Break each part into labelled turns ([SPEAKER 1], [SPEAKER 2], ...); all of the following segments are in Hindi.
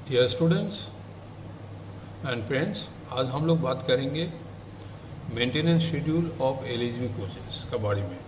[SPEAKER 1] डियर स्टूडेंट्स एंड फ्रेंड्स, आज हम लोग बात करेंगे maintenance schedule of LHB coaches का बारे में।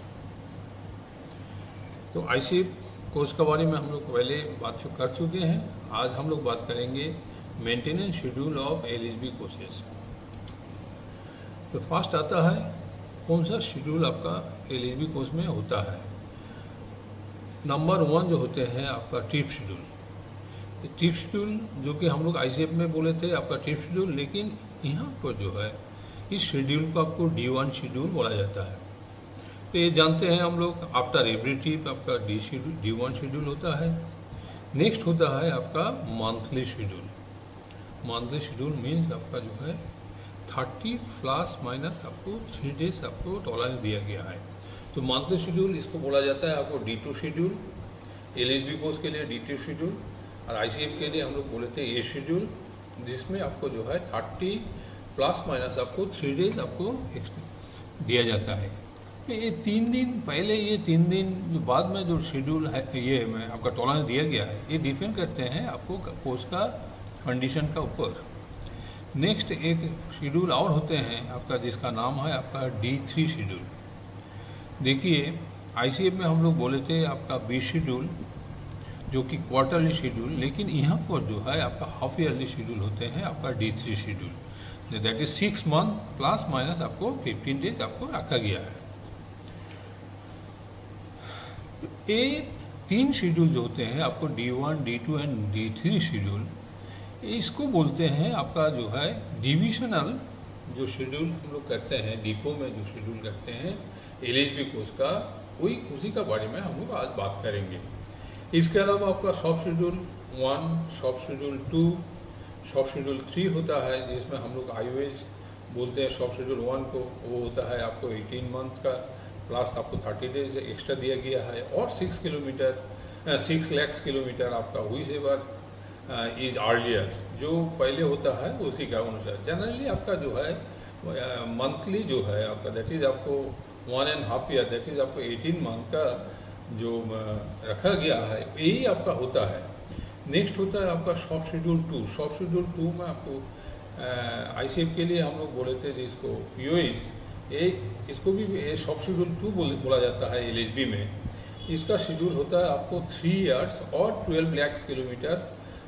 [SPEAKER 1] तो आईसीएफ कोर्स के बारे में हम लोग पहले बात कर चुके हैं। आज हम लोग बात करेंगे maintenance schedule of LHB coaches. तो फर्स्ट आता है कौन सा शेड्यूल आपका एलएचबी कोर्स में होता है। नंबर 1 जो होते हैं आपका ट्रिप शेड्यूल। ट्रिप शेड्यूल जो कि हम लोग आईसीएफ में बोले थे आपका ट्रिप शेड्यूल, लेकिन यहाँ पर जो है इस शेड्यूल को आपको D1 शेड्यूल बोला जाता है। तो ये जानते हैं हम लोग, आफ्टर एवरी ट्रिप आपका D1 शेड्यूल होता है। नेक्स्ट होता है आपका monthly schedule. Monthly schedule means आपका जो है 30 प्लस माइनस आपको 3 डेज आपको टॉलरेंस दिया गया है। तो मंथली शेड्यूल इसको बोला जाता है आपको D2 शेड्यूल। एलएचबी कोर्स के लिए D2 शेड्यूल और आईसीएफ के लिए हम लोग बोले थे ए शेड्यूल, जिसमें आपको जो है 30 प्लस माइनस आपको 3 डेज आपको दिया जाता है। तो ये 3 दिन पहले, ये 3 दिन जो बाद में जो शेड्यूल है ये में आपका टॉलरेंस दिया गया है, ये डिपेंड करते हैं आपको कोर्स का कंडीशन का ऊपर। नेक्स्ट एक शेड्यूल और होते हैं आपका, जिसका नाम है आपका D3 शेड्यूल। देखिए आईसीएफ में हम लोग बोले थे आपका बी शेड्यूल जो कि क्वार्टरली शेड्यूल, लेकिन यहाँ पर जो है आपका हाफ ईयरली शेड्यूल होते हैं आपका D3 schedule. That is 6 month plus minus आपको 15 डेज आपको रखा गया है। तो ये 3 शेड्यूल जो होते हैं आपको D1, D2 and D3 schedule, इसको बोलते हैं आपका जो है डिविजनल जो शेड्यूल हम लोग करते हैं, डिपो में जो शेड्यूल करते हैं एलएचबी कोर्स का, वही उसी का बारे में हम लोग आज बात करेंगे। इसके अलावा आपका shop schedule 1, shop schedule 2, shop schedule 3 होता है, जिसमें हम लोग आईवेज बोलते हैं। शॉप शेड्यूल 1 को वो होता है आपको 18 मंथ्स का प्लस आपको 30 डेज एक्स्ट्रा दिया गया है, और 6 लाख किलोमीटर आपका हुई सेवर इज अर्लियर जो पहले होता है उसी का अनुसार। जनरली आपका जो है मंथली जो है आपका दैट इज आपको 1.5 ईयर, दैट इज आपको 18 मंथ का जो रखा गया है, यही आपका होता है। नेक्स्ट होता है आपका शॉप शेड्यूल 2। शॉप शेड्यूल 2 में आपको आईसीएफ के लिए हम लोग बोले थे जिसको पीओएस, इसको भी शॉप शेड्यूल 2 बोला जाता है एलएचबी में। इसका शेड्यूल होता है आपको 3 इयर्स और 12 lakh kilometre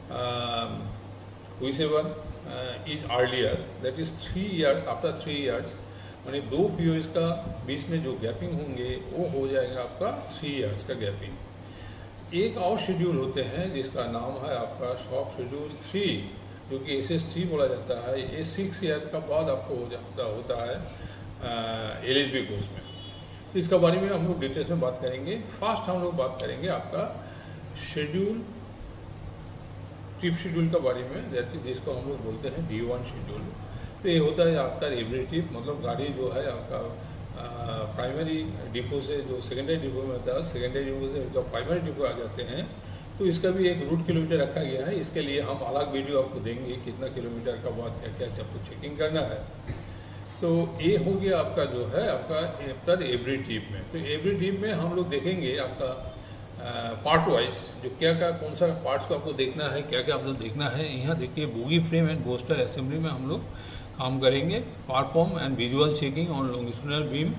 [SPEAKER 1] whichever is earlier, that is 3 years. After 3 years माने 2 पीओएस का बीच में जो गैपिंग होंगे वो हो जाएगा आपका 3 इयर्स का गैपिंग। एक और शेड्यूल होते हैं जिसका नाम है आपका शॉप शेड्यूल 3 जो कि SS3 बोला जाता है। ये 6 ईयर का बाद आपको हो जाता होता है एलएचबी कोर्स में। इसका बारे में हम लोग डिटेल्स में बात करेंगे। फर्स्ट हम लोग बात करेंगे आपका शेड्यूल ट्रिप शेड्यूल का बारे में, जिसको हम लोग बोलते हैं D1 शेड्यूल। तो ये होता है आपका एवरी ट्रिप, मतलब गाड़ी जो है आपका प्राइमरी डिपो से जो सेकेंडरी डिपो में होता है, सेकेंडरी डिपो से जब प्राइमरी डिपो आ जाते हैं तो इसका भी एक रूट किलोमीटर रखा गया है। इसके लिए हम अलग वीडियो आपको देंगे कितना किलोमीटर का बाद क्या क्या आपको चेकिंग करना है। तो ये हो गया आपका जो है आपका आफ्टर एवरी ट्रिप में। तो एवरी ट्रिप में हम लोग देखेंगे आपका पार्ट वाइज जो क्या क्या कौन सा पार्ट्स को आपको देखना है, क्या क्या आपको देखना है। यहाँ देखिए bogie frame and bolster assembly में हम लोग काम करेंगे। Perform and visual checking on longitudinal beam,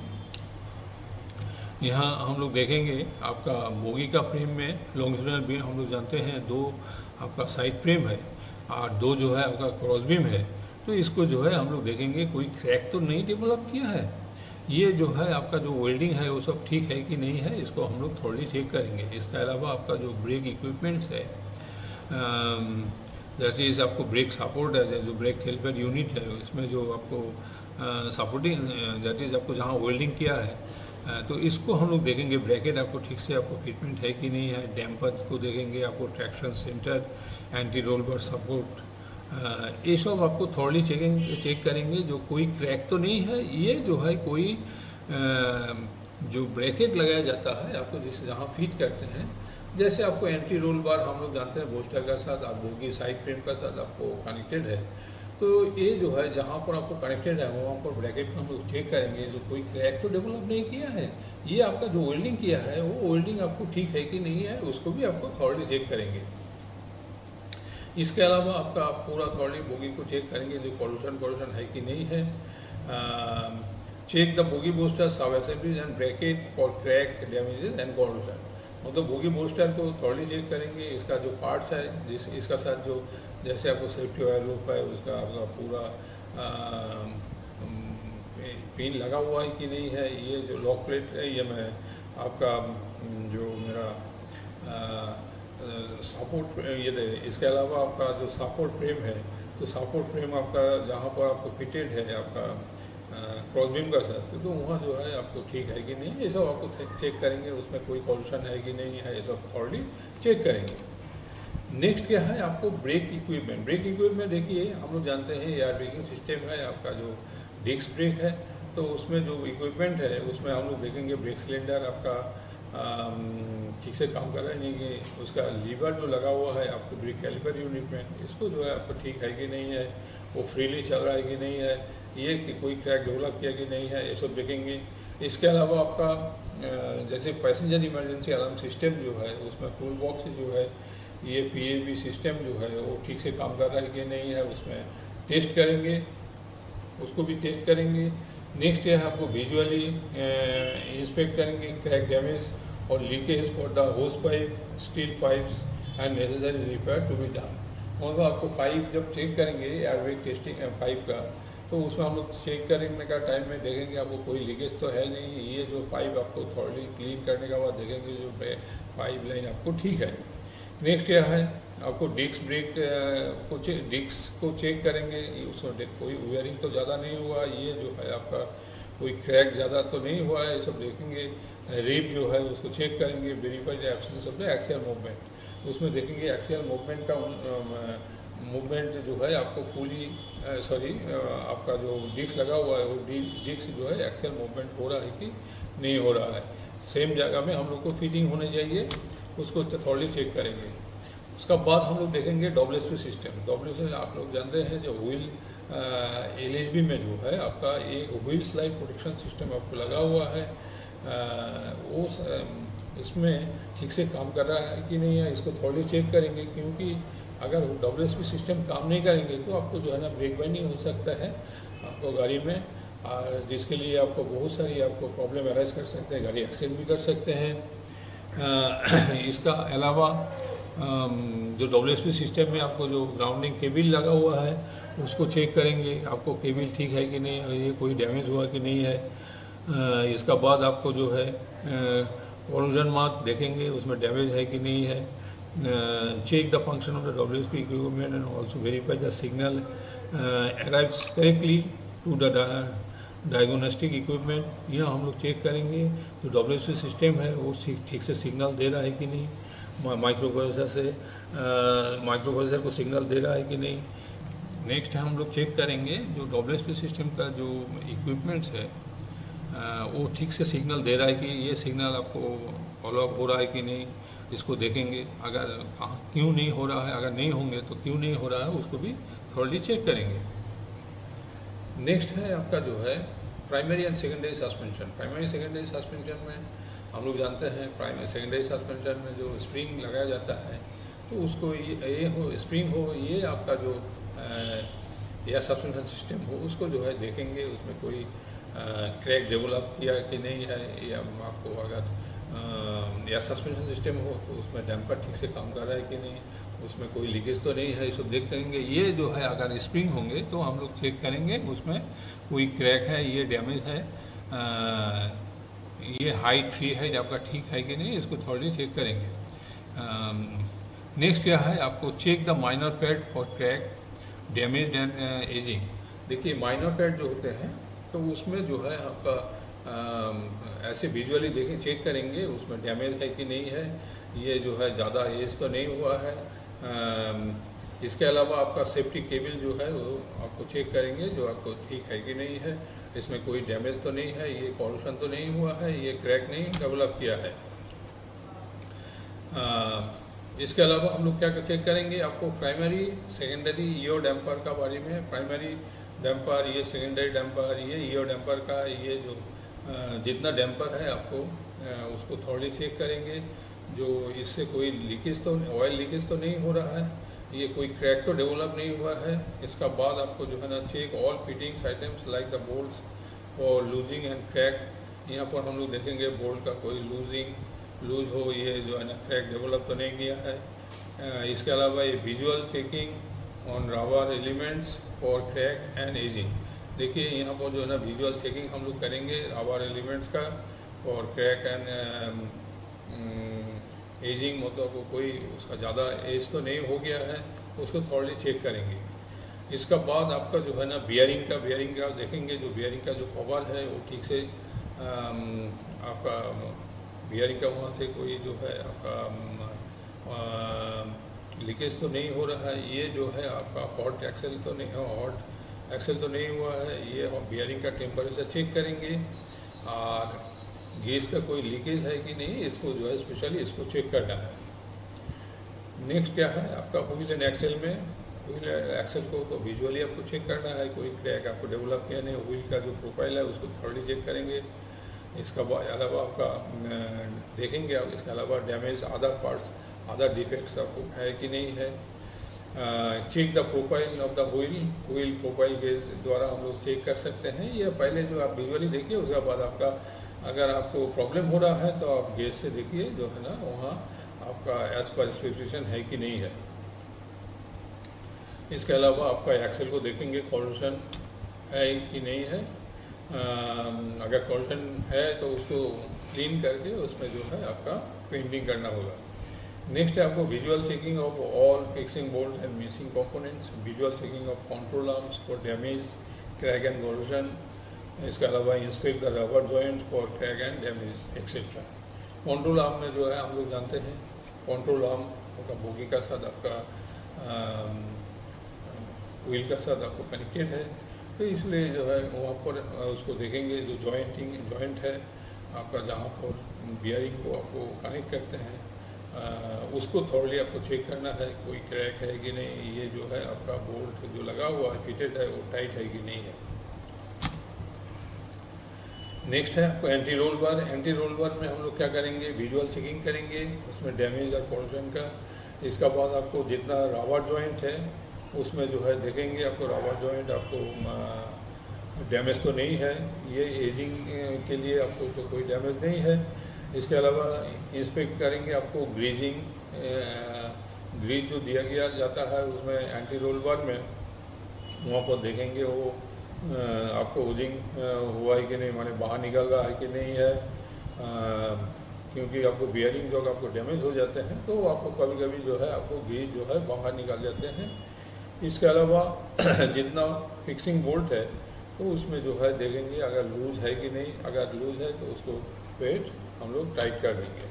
[SPEAKER 1] यहाँ हम लोग देखेंगे आपका बोगी का फ्रेम में लॉन्गिट्यूडिनल बीम हम लोग जानते हैं 2 आपका साइड फ्रेम है और 2 जो है आपका क्रॉस बीम है। तो इसको जो है हम लोग देखेंगे कोई क्रैक तो नहीं डेवलप किया है, ये जो है आपका जो वेल्डिंग है वो सब ठीक है कि नहीं है, इसको हम लोग थोड़ी चेक करेंगे। इसके अलावा आपका जो ब्रेक इक्विपमेंट्स है, जैसे इस आपको ब्रेक सपोर्ट है, जो ब्रेक हेल्पर यूनिट है, इसमें जो आपको सपोर्टिंग दैट इज आपको जहाँ वेल्डिंग किया है, तो इसको हम लोग देखेंगे। ब्रैकेट आपको ठीक से आपको फिटमेंट है कि नहीं है। डैम्पर को देखेंगे, आपको traction centre, anti roll bar support, ये सब आपको थोड़ी चेक करेंगे। जो कोई क्रैक तो नहीं है, ये जो है कोई जो ब्रैकेट लगाया जाता है आपको जिससे जहाँ फिट करते हैं, जैसे आपको एंटी रोल बार हम लोग जानते हैं बोस्टर का साथ आप बोगी साइड फ्रेम का साथ आपको कनेक्टेड है। तो ये जो है जहाँ पर आपको कनेक्टेड है वहाँ पर ब्रैकेट में हम लोग चेक करेंगे। जो कोई क्रैक तो डेवलप नहीं किया है, ये आपका जो वेल्डिंग किया है वो वेल्डिंग आपको ठीक है कि नहीं है, उसको भी आपको थॉरली चेक करेंगे। इसके अलावा आपका पूरा थॉरली बोगी को चेक करेंगे जो पॉल्यूशन है कि नहीं है। Check the bogie booster sub assemblies and bracket for crack damages and pollution. मतलब बोगी बूस्टर को थॉरली चेक करेंगे, इसका जो पार्ट्स है इसका साथ जो जैसे आपको सेफ्टी ऑयल लूप है उसका आपका पूरा पिन लगा हुआ है कि नहीं है, ये जो लॉक प्लेट है ये मैं आपका जो मेरा सपोर्ट ये दे। इसके अलावा आपका जो सपोर्ट फ्रेम है तो सपोर्ट फ्रेम आपका जहाँ पर आपको फिटेड है आपका क्रॉसबीम का साथ तो वहाँ जो है आपको ठीक है कि नहीं, ये सब आपको चेक करेंगे, उसमें कोई पॉल्यूशन है कि नहीं है, ये सब थॉरली चेक करेंगे। नेक्स्ट क्या है आपको ब्रेक इक्विपमेंट। ब्रेक इक्विपमेंट देखिए हम लोग जानते हैं एयर ब्रेकिंग सिस्टम है आपका जो डिस्क ब्रेक है, तो उसमें जो इक्विपमेंट है उसमें हम लोग देखेंगे ब्रेक सिलेंडर आपका ठीक से काम कर रहा है नहीं, कि उसका लीवर जो लगा हुआ है आपको ब्रेक कैलिपर यूनिट में इसको जो है आपको ठीक है कि नहीं है, वो फ्रीली चल रहा है कि नहीं है, ये कि कोई क्रैक डेवलप किया कि नहीं है, ये सब देखेंगे। इसके अलावा आपका जैसे पैसेंजर इमरजेंसी अलार्म सिस्टम जो है उसमें फुल बॉक्स जो है ये PAV सिस्टम जो है वो ठीक से काम कर रहा है कि नहीं है, उसमें टेस्ट करेंगे, उसको भी टेस्ट करेंगे। नेक्स्ट है आपको विजुअली इंस्पेक्ट करेंगे क्रैक डैमेज और leakage for the hose pipe steel pipes and necessary repair to be done. मतलब आपको पाइप जब चेक करेंगे एयरबैग टेस्टिंग पाइप का, तो उसमें हम लोग चेक करने का टाइम में देखेंगे आपको कोई लीकेज तो है नहीं, ये जो पाइप आपको थॉरली क्लीन करने के बाद देखेंगे जो पाइप लाइन आपको ठीक है। नेक्स्ट क्या है आपको डिस्क ब्रेक डिस्क को चेक करेंगे, उसमें कोई वेयरिंग तो ज़्यादा नहीं हुआ, ये जो है आपका कोई क्रैक ज़्यादा तो नहीं हुआ है, ये सब देखेंगे। रिप जो है उसको चेक करेंगे, verify the absence of the axial movement, उसमें देखेंगे एक्सियल मूवमेंट का मूवमेंट जो है आपको फुली आपका जो डिस्क लगा हुआ है वो डिस्क जो है एक्सियल मूवमेंट हो रहा है कि नहीं हो रहा है, सेम जगह में हम लोग को फिटिंग होनी चाहिए, उसको थॉरली चेक करेंगे। उसका बाद हम लोग देखेंगे WSP सिस्टम। WSP आप लोग जानते हैं जो व्हील LHB में जो है आपका एक व्हील स्लाइड प्रोटेक्शन सिस्टम आपको लगा हुआ है, वो इसमें ठीक से काम कर रहा है कि नहीं है, इसको थॉरली चेक करेंगे, क्योंकि अगर WSP सिस्टम काम नहीं करेंगे तो आपको जो है ना ब्रेक बर्निंग हो सकता है आपको गाड़ी में, जिसके लिए आपको बहुत सारी आपको प्रॉब्लम अराइज कर सकते हैं, गाड़ी एक्सीडेंट भी कर सकते हैं। इसका अलावा जो WSP सिस्टम में आपको जो ग्राउंडिंग केबल लगा हुआ है उसको चेक करेंगे, आपको केबल ठीक है कि नहीं है, ये कोई डैमेज हुआ कि नहीं है। इसका बाद आपको जो है कोलिजन मार्क देखेंगे, उसमें डैमेज है कि नहीं है। Check the function of the WSP equipment and also verify the signal arrives correctly to the diagnostic equipment. यह हम लोग चेक करेंगे जो WSP सिस्टम है वो ठीक से सिग्नल दे रहा है कि नहीं, माइक्रोप्रोसेसर को सिग्नल दे रहा है कि नहीं। नेक्स्ट हम लोग चेक करेंगे जो WSP सिस्टम का जो इक्विपमेंट्स है वो ठीक से सिग्नल दे रहा है कि ये सिग्नल आपको फॉलोअप हो रहा है कि नहीं, इसको देखेंगे। अगर क्यों नहीं हो रहा है, अगर नहीं होंगे तो क्यों नहीं हो रहा है उसको भी थोड़ी चेक करेंगे। नेक्स्ट है आपका जो है primary and secondary suspension. Primary secondary suspension में हम लोग जानते हैं प्राइमरी सेकेंडरी सस्पेंशन में जो स्प्रिंग लगाया जाता है तो उसको ये हो स्प्रिंग हो, ये आपका जो या सस्पेंशन सिस्टम हो उसको जो है देखेंगे, उसमें कोई क्रैक डेवलप किया कि नहीं है, या आपको अगर या सस्पेंशन सिस्टम हो तो उसमें डैम्पर ठीक से काम कर रहा है कि नहीं, उसमें कोई लीकेज तो नहीं है, इसको देख करेंगे। ये जो है अगर स्प्रिंग होंगे तो हम लोग चेक करेंगे उसमें कोई क्रैक है, ये डैमेज है, ये हाइट फ्री है आपका ठीक है कि नहीं, इसको थोड़ी चेक करेंगे। नेक्स्ट क्या है आपको check the minor pad for crack damage and ageing. देखिए माइनर पैड जो होते हैं तो उसमें जो है आपका ऐसे विजुअली देखें चेक करेंगे उसमें डैमेज है कि नहीं है, ये जो है ज़्यादा एज तो नहीं हुआ है। इसके अलावा आपका सेफ्टी केबल जो है वो आपको चेक करेंगे जो आपको ठीक है कि नहीं है, इसमें कोई डैमेज तो नहीं है, ये पॉल्यूशन तो नहीं हुआ है, ये क्रैक नहीं डेवलप किया है। इसके अलावा हम लोग क्या चेक करेंगे आपको प्राइमरी सेकेंडरी ईओ डैम्पर का बारे में। प्राइमरी डैम्पर, ये सेकेंडरी डैम्पर, ये ईओ डैम्पर का ये जो जितना डैम्पर है आपको उसको थोड़ी चेक करेंगे जो इससे कोई लीकेज तो ऑयल लीकेज तो नहीं हो रहा है, ये कोई क्रैक तो डेवलप नहीं हुआ है। इसका बाद आपको जो है ना check all fittings items like the bolts और लूजिंग एंड क्रैक। यहाँ पर हम लोग देखेंगे बोल्ट का कोई लूज हो, ये जो है ना क्रैक डेवलप तो नहीं किया है। इसके अलावा ये visual checking on rubber elements for crack and ageing. देखिए यहाँ पर जो है ना विजुअल चेकिंग हम लोग करेंगे रबर एलिमेंट्स का और क्रैक एंड एजिंग, मतलब कोई उसका ज़्यादा एज तो नहीं हो गया है, उसको थोड़ी चेक करेंगे। इसका बाद आपका जो है ना बियरिंग का देखेंगे। जो बियरिंग का जो कवर है वो ठीक से आपका बियरिंग का वहाँ से कोई जो है आपका लीकेज तो नहीं हो रहा है। ये जो है आपका हॉट एक्सेल तो नहीं हुआ है। ये बियरिंग का टेम्परेचर चेक करेंगे और गैस का कोई लीकेज है कि नहीं, इसको जो है स्पेशली इसको चेक करना है। नेक्स्ट क्या है आपका व्हील एंड एक्सेल में। व्हील एंड एक्सेल को तो विजुअली आपको चेक करना है, कोई क्रैक आपको डेवलप किया नहीं। व्हील का जो प्रोफाइल है उसको थोड़ी चेक करेंगे। इसका अलावा आपका देखेंगे आप, इसके अलावा damage other parts, other defects आपको है कि नहीं है। Check the profile of the wheel profile gauge द्वारा हम लोग चेक कर सकते हैं। ये पहले जो आप विजुअली देखिए, उसके बाद आपका अगर आपको प्रॉब्लम हो रहा है तो आप गेज से देखिए जो है ना वहाँ आपका एज पर स्पेसिफिकेशन है कि नहीं है। इसके अलावा आपका एक्सेल को देखेंगे कॉर्रोजन है कि नहीं है। अगर कॉर्रोजन है तो उसको क्लीन करके उसमें जो है आपका पेंटिंग करना होगा। नेक्स्ट है आपको visual checking of all fixing bolt and missing components, visual checking of control arms for damage, crack and corrosion. इसके अलावा inspect the rubber joint for crack and damage etcetera. Control arm में जो है हम लोग जानते हैं कंट्रोल आर्म आपका बोगी का साथ आपका व्हील का साथ आपको कनेक्टेड है, तो इसलिए जो है वहाँ पर उसको देखेंगे। जो जॉइंट है आपका जहाँ पर बियरिंग को आपको कनेक्ट करते हैं उसको थोड़ी आपको चेक करना है, कोई क्रैक है कि नहीं। ये जो है आपका बोल्ट जो लगा हुआ है फिटेड है वो टाइट है कि नहीं है। नेक्स्ट है आपको एंटी रोल बार में हम लोग क्या करेंगे, विजुअल चेकिंग करेंगे उसमें डैमेज और कॉर्रोजन का। इसका बाद आपको जितना रबर जॉइंट है उसमें जो है देखेंगे आपको रबर जॉइंट आपको डैमेज तो नहीं है, ये एजिंग के लिए आपको तो कोई डैमेज नहीं है। इसके अलावा इंस्पेक्ट करेंगे आपको ग्रीज जो दिया गया जाता है उसमें एंटी रोल बार में, वहाँ पर देखेंगे वो आपको ओजिंग हुआ है कि नहीं, माने बाहर निकल रहा है कि नहीं है। क्योंकि आपको बियरिंग जो आपको डैमेज हो जाते हैं तो आपको कभी कभी जो है आपको ग्रीज जो है बाहर निकाल जाते हैं। इसके अलावा जितना फिक्सिंग बोल्ट है तो उसमें जो है देखेंगे अगर लूज है कि नहीं, अगर लूज है तो उसको पेट हम लोग टाइट कर देंगे।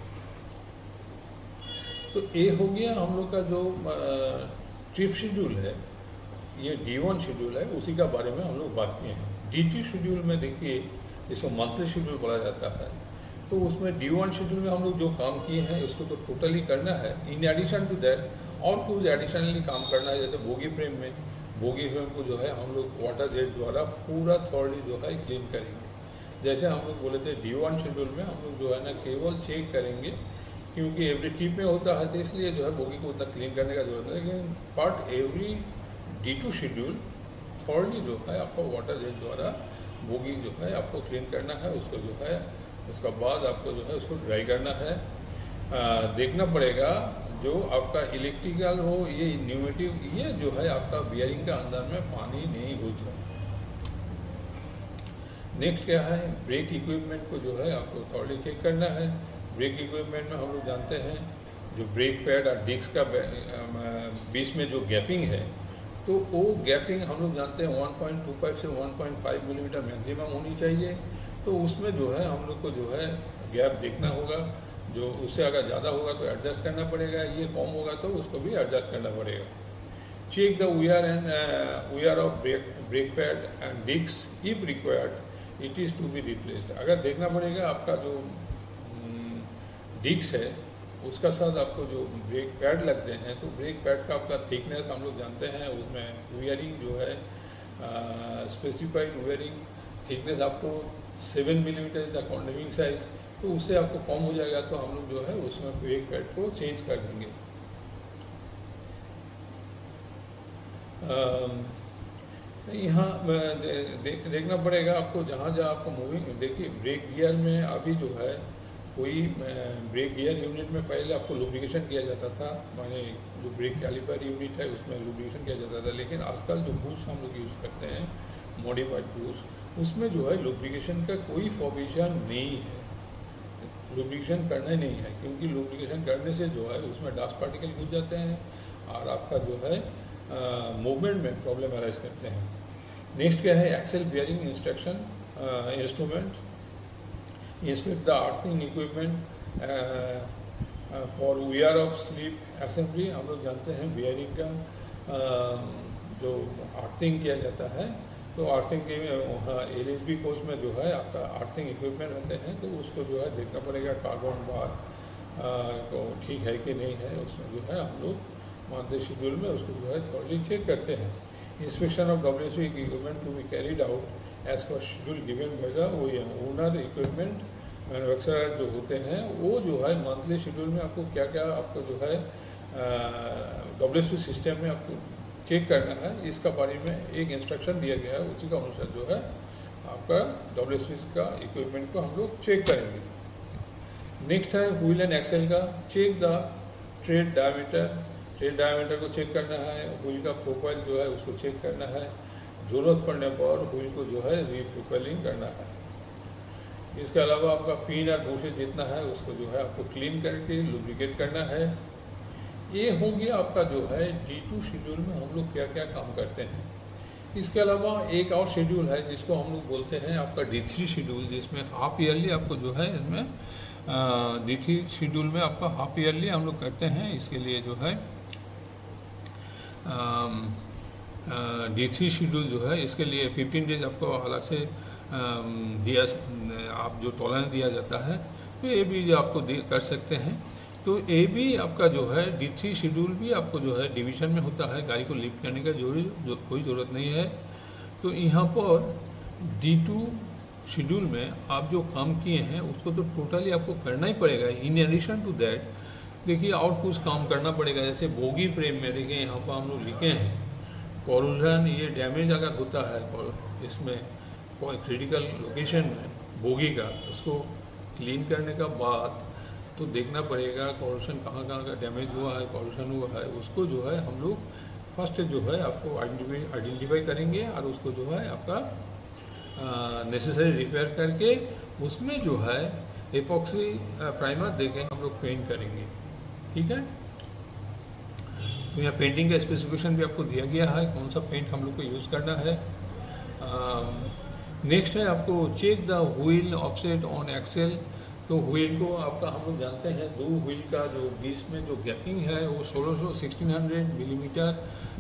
[SPEAKER 1] तो ये हो गया हम लोग का जो ट्रिप शेड्यूल है, ये D1 शेड्यूल है, उसी का बारे में हम लोग बात किए हैं। D2 शेड्यूल में देखिए इसको मंथली शेड्यूल बोला जाता है। तो उसमें D1 शेड्यूल में हम लोग जो काम किए हैं उसको तो टोटली करना है। इन एडिशन टू दैट और कुछ एडिशनली काम करना है, जैसे बोगी फ्रेम को जो है हम लोग वाटर जेट द्वारा पूरा थॉरली जो है क्लीन करेंगे। जैसे हम लोग बोले थे D1 शेड्यूल में हम लोग जो है ना केवल चेक करेंगे, क्योंकि एवरी टिप में होता है तो इसलिए जो है बोगी को उतना क्लीन करने का जरूरत है। लेकिन but every D2 schedule thoroughly जो है आपको वाटर जेट द्वारा बोगी जो है आपको क्लीन करना है। उसको जो है उसका बाद आपको जो है उसको ड्राई करना है। देखना पड़ेगा जो आपका इलेक्ट्रिकल हो, ये न्यूमेटिक, ये जो है आपका बियरिंग का अंदर में पानी नहीं घुस जाए। नेक्स्ट क्या है, ब्रेक इक्विपमेंट को जो है आपको थॉरली चेक करना है। ब्रेक इक्विपमेंट में हम लोग जानते हैं जो ब्रेक पैड और डिस्क का बीच में जो गैपिंग है, तो वो गैपिंग हम लोग जानते हैं 1.25 से 1.5 मिलीमीटर मैक्सिमम होनी चाहिए। तो उसमें जो है हम लोग को जो है गैप देखना होगा, जो उससे अगर ज़्यादा होगा तो एडजस्ट करना पड़ेगा, ये कम होगा तो उसको भी एडजस्ट करना पड़ेगा। Check the wear of brake pad and disc if required it is to be replaced. अगर देखना पड़ेगा आपका जो डिस्क है उसका साथ आपको जो ब्रेक पैड लगते हैं, तो ब्रेक पैड का आपका थिकनेस हम लोग जानते हैं, उसमें वेयरिंग जो है स्पेसिफाइड वेयरिंग थिकनेस आपको 7 मिलीमीटर द कॉन्डेमिंग साइज, तो उससे आपको कम हो जाएगा तो हम लोग जो है उसमें ब्रेक पैड को चेंज कर देंगे। यहाँ देखना पड़ेगा आपको, जहाँ जहाँ आपको मूविंग, देखिए ब्रेक गियर में अभी जो है कोई ब्रेक गियर यूनिट में पहले आपको लुब्रिकेशन किया जाता था, माने जो ब्रेक कैलिपर यूनिट है उसमें लुब्रिकेशन किया जाता था, लेकिन आजकल जो बूस्ट हम लोग यूज़ करते हैं मॉडिफाइड बूस्ट, उसमें जो है लुब्रिकेशन का कोई प्रोविजन नहीं है, लुब्रिकेशन करना ही नहीं है, क्योंकि लुब्रिकेशन करने से जो है उसमें डस्ट पार्टिकल घुस जाते हैं और आपका जो है मूवमेंट में प्रॉब्लम अराइज करते हैं। नेक्स्ट क्या है, axle bearing instruction instrument, inspect the earthing equipment for wear of slip assembly. हम लोग जानते हैं बियरिंग का जो आर्थिंग किया जाता है, तो आर्थिंग के LHB कोच में जो है आपका आर्थिंग इक्विपमेंट रहते हैं, तो उसको जो है देखना पड़ेगा कार्बन बार को ठीक है कि नहीं है, उसमें जो है हम लोग मंथली शेड्यूल में उसको जो है थोड़ी चेक करते हैं। Inspection of WSB equipment to be carried out as per schedule given by the owner. Equipment manufacturer जो होते हैं वो जो है मंथली शेड्यूल में आपको क्या क्या आपको जो है WSB सिस्टम में आपको चेक करना है, इसका बारे में एक इंस्ट्रक्शन दिया गया है, उसी का अनुसार जो है आपका WSB का इक्विपमेंट को हम लोग चेक करेंगे। नेक्स्ट है व्हील एंड एक्सेल का, चेक द ट्रेड डायमीटर को चेक करना है, व्हील का प्रोफाइल जो है उसको चेक करना है, ज़रूरत पड़ने पर व्हील को जो है रीप्रोफाइलिंग करना है। इसके अलावा आपका पिन और बूशेज जितना है उसको जो है आपको क्लीन करके लुब्रिकेट करना है। ये हो गया आपका जो है D2 शेड्यूल में हम लोग क्या क्या काम करते हैं। इसके अलावा एक और शेड्यूल है जिसको हम लोग बोलते हैं आपका D3 शेड्यूल, जिसमें हाफ ईयरली आपको जो है इसमें D3 शेड्यूल में आपका हाफ ईयरली हम लोग करते हैं। इसके लिए जो है D3 शेड्यूल जो है इसके लिए 15 डेज आपको अलग से दिया, आप जो टॉलरेंस दिया जाता है, तो ये भी जो आपको कर सकते हैं। तो ये भी आपका जो है D3 शेड्यूल भी आपको जो है डिवीज़न में होता है, गाड़ी को लिफ्ट करने का कोई ज़रूरत नहीं है। तो यहाँ पर D2 शेड्यूल में आप जो काम किए हैं उसको तो टोटली आपको करना ही पड़ेगा। इन एडिशन टू दैट देखिए और कुछ काम करना पड़ेगा, जैसे बोगी फ्रेम में देखिए यहाँ पर हम लोग लिखे हैं कोरोजन, ये डैमेज अगर होता है इसमें कोई क्रिटिकल लोकेशन में बोगी का, उसको क्लीन करने का बाद तो देखना पड़ेगा कोरोजन कहाँ कहाँ का डैमेज हुआ है, कोरोजन हुआ है, उसको जो है हम लोग फर्स्ट जो है आपको आइडेंटिफाई करेंगे और उसको जो है आपका नेसेसरी रिपेयर करके उसमें जो है एपॉक्सी प्राइमर देके हम लोग पेंट करेंगे। ठीक है, तो यहाँ पेंटिंग का स्पेसिफिकेशन भी आपको दिया गया है, कौन सा पेंट हम लोग को यूज़ करना है। नेक्स्ट है आपको check the wheel offset on axle. तो व्हील को आपका हम लोग जानते हैं दो व्हील का जो बीच में जो गैपिंग है वो 1600 मिलीमीटर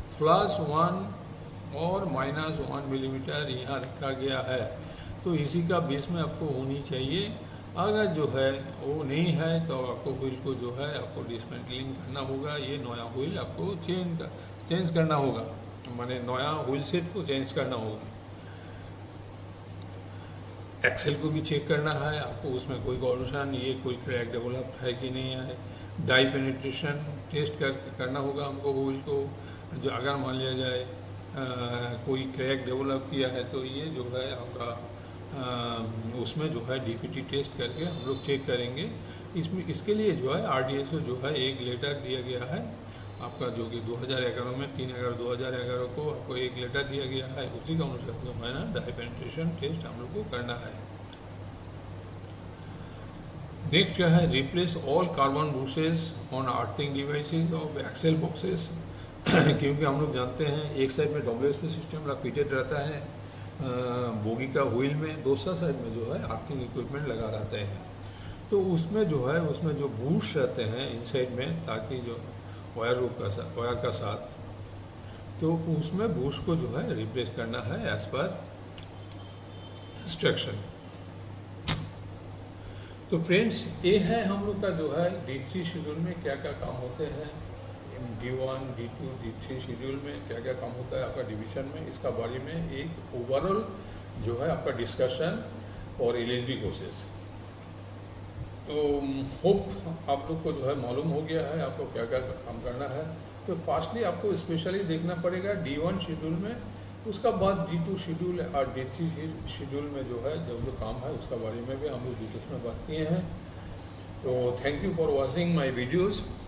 [SPEAKER 1] +1 और -1 मिलीमीटर यहाँ रखा गया है। तो इसी का बीच में आपको होनी चाहिए। अगर जो है वो नहीं है तो आपको व्हील को जो है आपको डिसमेंटलिंग करना होगा, ये नया व्हील आपको चेंज करना होगा, माने नया व्हील सेट को चेंज करना होगा। एक्सेल को भी चेक करना है आपको, उसमें कोई कोरोजन ये कोई क्रैक डेवलप है कि नहीं है। डाई पेनिट्रेशन टेस्ट करना होगा हमको व्हील को, जो अगर मान लिया जाए कोई क्रैक डेवलप किया है तो ये जो है आपका उसमें जो है DPT टेस्ट करके हम लोग चेक करेंगे। इसके लिए जो है RDSO जो है एक लेटर दिया गया है आपका, जो कि 2011 में 3/11/2011 को आपको एक लेटर दिया गया है, उसी का अनुसार जो है ना डाई पेनिट्रेशन टेस्ट हम लोग को करना है। नेक्स्ट क्या है, replace all carbon brushes on earthing devices of axle boxes. क्योंकि हम लोग जानते हैं एक साइड में WSB सिस्टम रिपीटेड रहता है बोगी का व्हील में, दूसरा साइड में जो है आर्थिंग इक्विपमेंट लगा रहते हैं। तो उसमें जो है उसमें जो बूश रहते हैं इनसाइड में, ताकि जो वायर का साथ, तो उसमें बूश को जो है रिप्लेस करना है एज पर इंस्ट्रक्शन। तो फ्रेंड्स ये है हम लोग का जो है D3 शेड्यूल में क्या क्या काम होते हैं, D1, D2, D3 शेड्यूल में क्या क्या काम होता है आपका डिवीजन में, इसका बारे में एक ओवरऑल जो है आपका डिस्कशन और LHB कोर्सेस। तो होप आप लोग को जो है मालूम हो गया है आपको क्या क्या काम करना है। तो फास्टली आपको स्पेशली देखना पड़ेगा D1 शेड्यूल में, उसका बाद D2 शेड्यूल और D3 शेड्यूल में जो है जो काम है उसका बारे में भी हम लोग डिटेल्स में बात किए हैं। तो thank you for watching my videos.